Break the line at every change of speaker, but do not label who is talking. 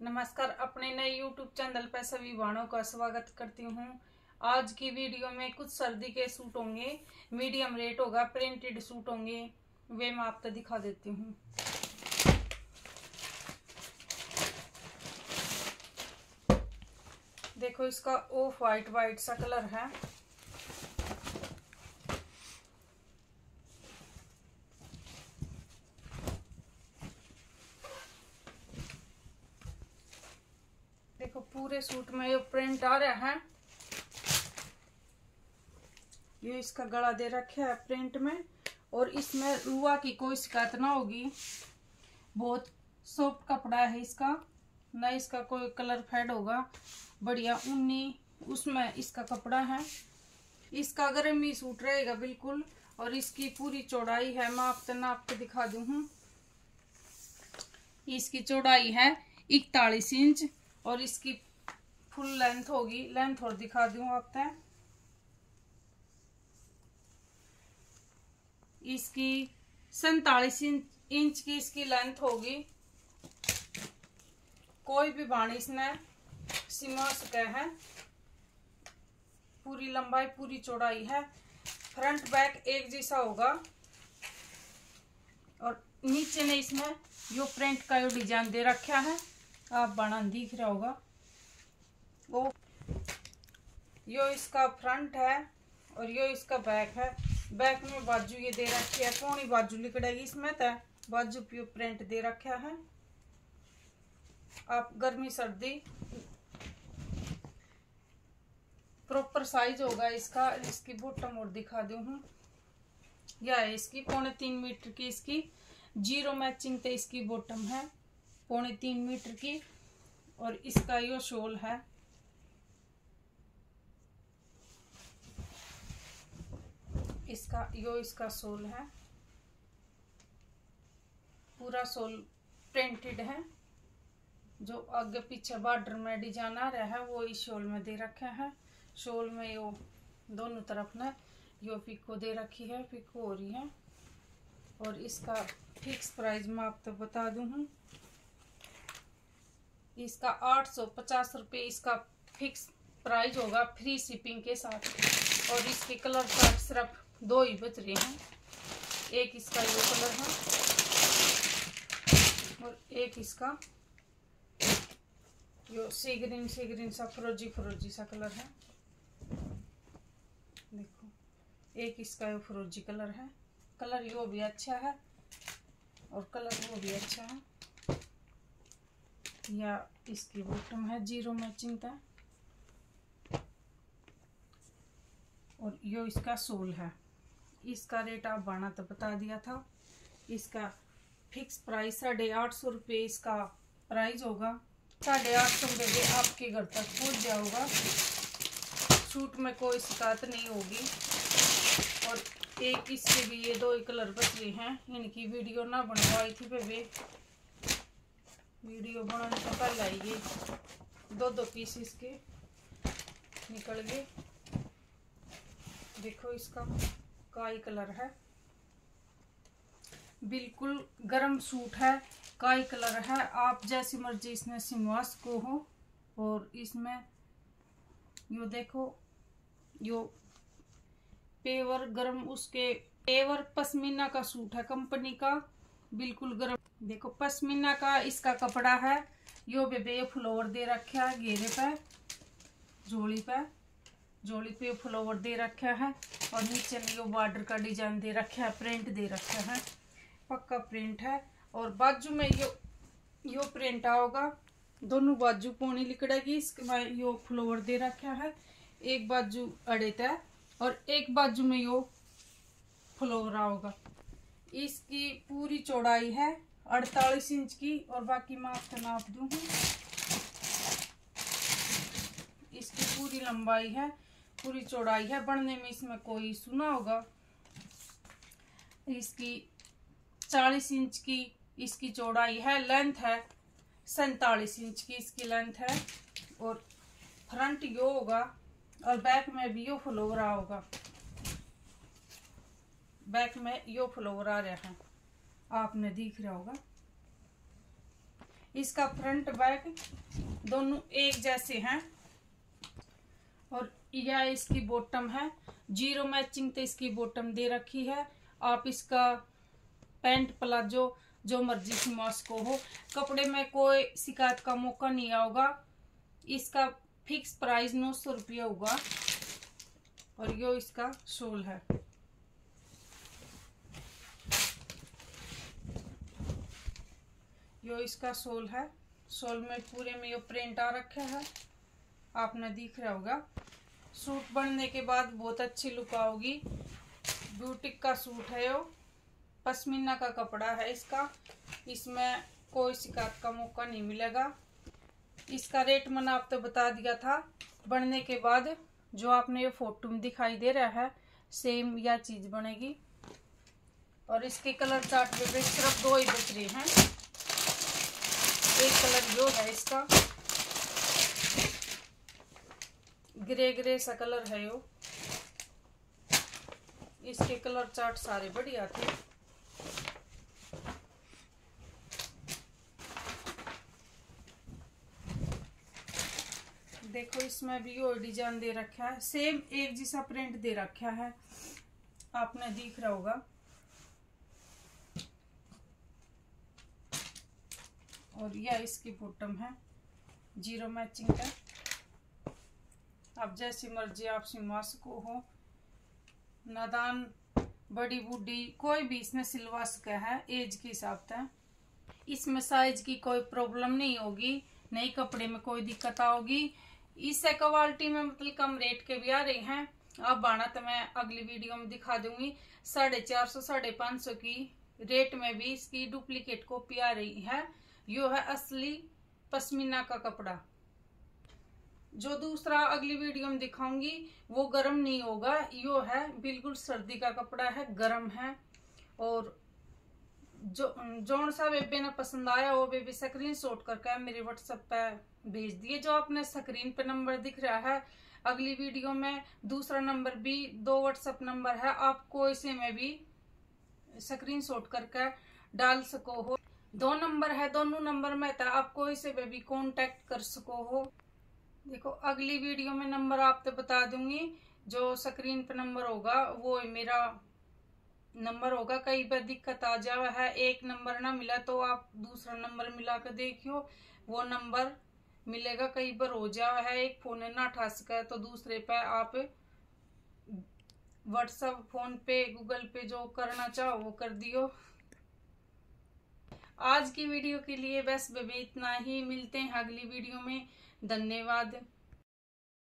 नमस्कार, अपने नए YouTube चैनल पर सभी भाइयों का स्वागत करती हूँ। आज की वीडियो में कुछ सर्दी के सूट होंगे, मीडियम रेट होगा, प्रिंटेड सूट होंगे, वे मैं आपको दिखा देती हूँ। देखो, इसका ऑफ वाइट सा कलर है। देखो, पूरे सूट में ये प्रिंट आ रहा है। ये इसका गला दे रखा है प्रिंट में, और इसमें रुआ की कोई शिकायत ना होगी। बहुत सॉफ्ट कपड़ा है इसका, ना इसका कोई कलर फेड होगा। बढ़िया ऊनी उसमें इसका कपड़ा है। इसका गर्मी सूट रहेगा बिल्कुल। और इसकी पूरी चौड़ाई है, मैं आपको नाप के दिखा दूं हूँ। इसकी चौड़ाई है 41 इंच और इसकी फुल लेंथ होगी। लेंथ और दिखा दूं आपको। इसकी 47 इंच की इसकी लेंथ होगी। कोई भी बाणी इसने सिमा सके है। पूरी लंबाई पूरी चौड़ाई है। फ्रंट बैक एक जैसा होगा। और नीचे ने इसमें यो प्रिंट का यो डिजाइन दे रखा है, आप बाणा दिख रहा होगा वो। यो इसका फ्रंट है और यो इसका बैक है। बैक में बाजू ये दे रखी है, पौनी बाजू लिकड़ेगी इसमें, तो बाजू पे प्रिंट दे रखा है। आप गर्मी सर्दी प्रॉपर साइज होगा इसका। इसकी बॉटम और दिखा दूं हूँ। यह है इसकी 3.25 मीटर की, इसकी जीरो मैचिंग तो इसकी बॉटम है 3.25 मीटर की। और इसका यो शॉल है। इसका सोल है। पूरा सोल प्रिंटेड है। जो आगे पीछे बॉर्डर में डिजाइन आ रहा है वो इस शॉल में दे रखा है। शॉल में यो दोनों तरफ ना यो पिको दे रखी है, पिको हो रही है। और इसका फिक्स प्राइस मैं आपको बता दूं हूँ। इसका 850 रुपये इसका फिक्स प्राइस होगा, फ्री शिपिंग के साथ। और इसके कलर चार्ट सिर्फ 2 ही बच रहे हैं। एक इसका ये कलर है और एक इसका यो सी ग्रीन सा फरोजी सा कलर है। देखो, एक इसका यो फरोजी कलर है। कलर यो भी अच्छा है और कलर वो भी अच्छा है। या इसकी बॉटम है जीरो मैचिंग का। और यो इसका सोल है। इसका रेट आप बाना तो बता दिया था। इसका फिक्स प्राइस 850 रुपये इसका प्राइस होगा। 850 रुपये में आपके घर तक पहुंच जाओगा। सूट में कोई शिकायत नहीं होगी। और एक इसके भी ये 2 ही कलर बच रहे हैं। इनकी वीडियो ना बनवाई थी पे वे वीडियो बनाने से पहले आई ये 2 पीस इसके निकल गए। देखो, इसका काई कलर है, बिल्कुल गरम सूट है, काई कलर है। आप जैसी मर्जी इसमें सिमवा को हो। और इसमें यो देखो, यो पेवर गरम, उसके पेवर पश्मीना का सूट है कंपनी का, बिल्कुल गरम। देखो, पश्मीना का इसका कपड़ा है। यो बेबे फ्लावर दे रखा है घेरे पे, जोड़ी पे फ्लावर दे रखा है। और नीचे में यो बॉर्डर का डिजाइन दे रखा है, प्रिंट दे रखा है, पक्का प्रिंट है। और बाजू में यो प्रिंट आओगा। दोनों बाजू पौनी लिकड़ेगी। इसके यो फ्लावर दे रखा है। एक बाजू अड़ेता है और एक बाजू में यो फ्लावर आओगा। इसकी पूरी चौड़ाई है 48 इंच की। और बाकी मैं आपको नाप दूं हूँ। इसकी पूरी लंबाई है, पूरी चौड़ाई है। बनने में इसमें कोई इशू ना होगा। इसकी 40 इंच की इसकी चौड़ाई है। लेंथ है 47 इंच की इसकी लेंथ है। और फ्रंट यो होगा और बैक में भी यो फ्लावर होगा। बैक में यो फ्लावर आ रहा है, आपने दिख रहा होगा। इसका फ्रंट बैक दोनों एक जैसे हैं। और यह इसकी बॉटम है, 0 मैचिंग तो इसकी बॉटम दे रखी है। आप इसका पैंट प्लाजो जो मर्जी सिलवा सको हो, कपड़े में कोई शिकायत का मौका नहीं आएगा। इसका फिक्स प्राइस 900 रुपया होगा। और यो इसका शॉल है। यो इसका शॉल है। शॉल में पूरे में यो प्रिंट आ रखा है, आपने दिख रहा होगा। सूट बनने के बाद बहुत अच्छी लुक आओगी। ब्यूटिक का सूट है यो, पश्मीना का कपड़ा है इसका। इसमें कोई शिकायत का मौका नहीं मिलेगा। इसका रेट मैंने आप तो बता दिया था। बनने के बाद जो आपने ये फोटो में दिखाई दे रहा है सेम यह चीज बनेगी। और इसके कलर चार्ट पे सिर्फ 2 ही बच रहे हैं। एक कलर जो है इसका ग्रे ग्रे सा कलर है यो। इसके कलर चार्ट सारे बढ़िया थे। देखो इसमें भी वो डिजाइन दे रखा है, सेम एक जैसा प्रिंट दे रखा है, आपने दिख रहा होगा। और यह इसकी बॉटम है, 0 मैचिंग है। अब जैसी मर्जी आप सिलवा सको हो। नादान बड़ी बूढ़ी कोई भी इसमें सिलवा सका है एज के हिसाब से। इसमें साइज की कोई प्रॉब्लम नहीं होगी, नई कपड़े में कोई दिक्कत आओगी। इस क्वालिटी में मतलब कम रेट के भी आ रहे हैं। अब बाना तो मैं अगली वीडियो में दिखा दूंगी। 450 550 की रेट में भी इसकी डुप्लीकेट कॉपी आ रही है। यो है असली पश्मीना का कपड़ा। जो दूसरा अगली वीडियो में दिखाऊंगी वो गर्म नहीं होगा। यो है बिल्कुल सर्दी का कपड़ा है, गर्म है। और जो सा बेबे ने पसंद आया वो बेबी स्क्रीन शॉट करके मेरे व्हाट्सएप पे भेज दिए। जो आपने स्क्रीन पे नंबर दिख रहा है, अगली वीडियो में दूसरा नंबर भी 2 व्हाट्सएप नंबर है, आप कोई से में भी स्क्रीन शॉट करके डाल सको हो। 2 नंबर है, दोनों नंबर में था, आप कोई से भी कांटेक्ट कर सको हो। देखो अगली वीडियो में नंबर आप तो बता दूंगी। जो स्क्रीन पे नंबर होगा वो मेरा नंबर होगा। कई बार दिक्कत आ जावा है, एक नंबर ना मिला तो आप दूसरा नंबर मिला कर देखियो, वो नंबर मिलेगा। कई बार हो जावा है एक फोन ना उठा सका तो दूसरे पे आप व्हाट्सएप, फोन पे, गूगल पे जो करना चाहो वो कर दियो। आज की वीडियो के लिए बस बेबी इतना ही। मिलते हैं अगली वीडियो में। धन्यवाद।